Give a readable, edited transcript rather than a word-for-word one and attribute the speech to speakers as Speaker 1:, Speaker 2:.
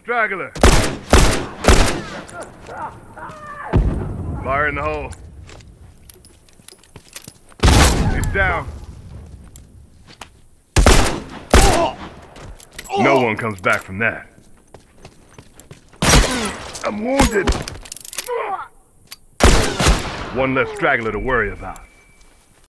Speaker 1: straggler. Fire in the hole. He's down. No one comes back from that. I'm wounded. One less straggler to worry about.